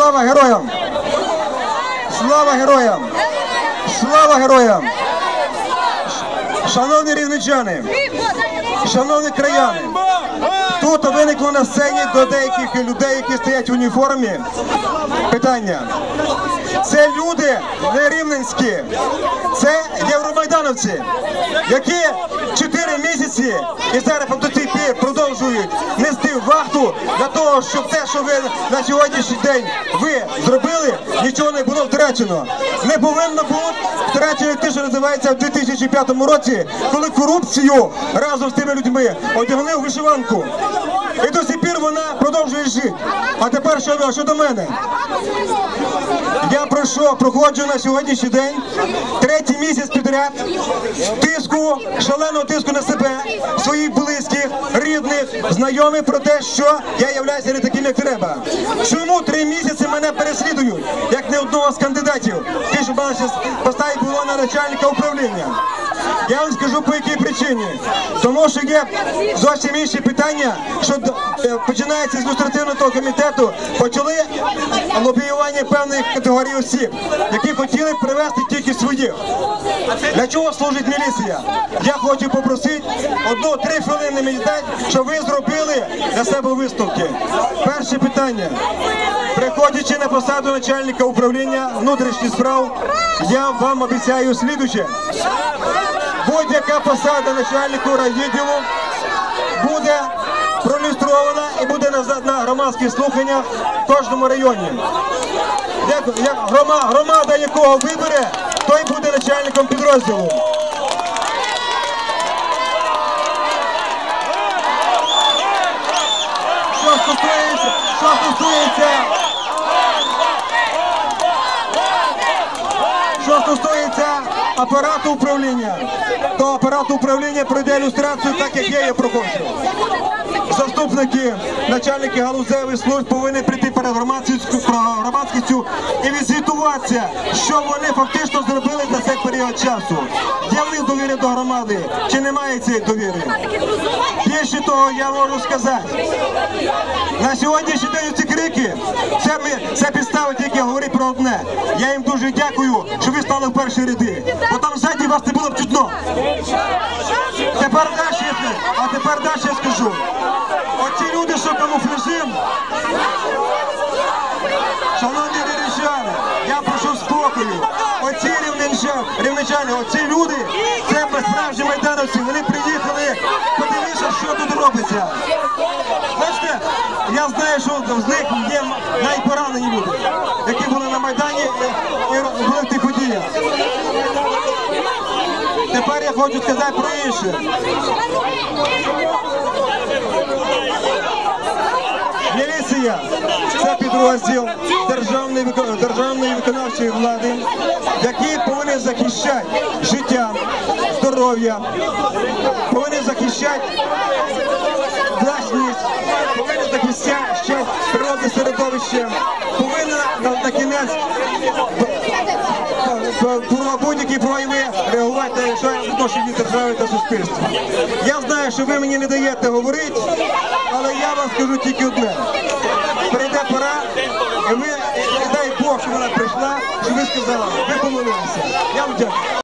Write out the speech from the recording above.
Слава героям! Слава героям! Слава героям! Шановні рівненчани, шановні краяни, тут виникло на сцені до деяких людей, які стоять в уніформі, питання. Це люди не рівненські, це євромайдановці, які 4 місяці і зараз до цих пір продовжують нести вахту для того, щоб те, що ви на сьогоднішній день ви зробили, нічого не було втрачено. Не повинно було втрачено те, що називається в 2005 році, коли корупцію разом з тими людьми одягли в вишиванку. І до сих пір вона продовжує жити. А тепер що до мене? Я проходжу на сьогоднішній день 3-й місяць підряд тиску, шаленого тиску на себе, своїх близьких, рідних, знайомих про те, що я являюся не таким, як треба. Чому 3 місяці мене переслідують, як не одного з кандидатів? Ті, що поставить було на начальника управління. Я вам скажу, по якій причині. Тому що є зовсім інші питання, що починається з ілюстративного комітету, почали лобіювання певних категорій осіб, які хотіли привести тільки своїх. Для чого служить міліція? Я хочу попросити 1-3 хвилини мені дати, щоб ви зробили для себе висновки. Перше питання. Приходячи на посаду начальника управління внутрішніх справ, я вам обіцяю слідуюче. Будь-яка посада начальника райвідділу буде проілюстрована і буде на громадських слуханнях в кожному районі. Як громада якого вибере, той буде начальником підрозділу. Що стосується апарату управління, то апарат управління пройде ілюстрацію так, як я її проходжу. Заступники, начальники галузевих служб повинні прийти перед громадськістю і відзвітуватися, що вони фактично зробили за цей період часу. Є в них довіра до громади, чи немає цієї довіри? Більше того, я можу сказати, на сьогоднішній день ці крики, це підстави тільки говорить про одне. Я їм дуже дякую, що ви стали в перші ряди, бо там ззаді вас не було б чутно. Тепер далі я скажу. Оці люди, що камуфляжем, шановні рівненчани, я прошу спокою. Оці рівненчани, оці люди, це справжні майдановці, вони приїхали, подивитися, що тут робиться. Бачите, я знаю, що з них є найпоранені люди, які були на Майдані і були в тих подіях. Тепер я хочу сказати про інше. Міліція – це підрозділ державної виконавчої влади, який повинен захищати життя, здоров'я, повинен захищати власність, повинен захищати природне середовище, повинен на кінець про будь-які прояви реагувати на відношенні держави та суспільства. Я знаю, що ви мені не даєте говорити, але я вам скажу тільки одне. Прийде пора, і дай Бог, що вона прийшла, що ви сказали, ви помолилися. Я вам дякую.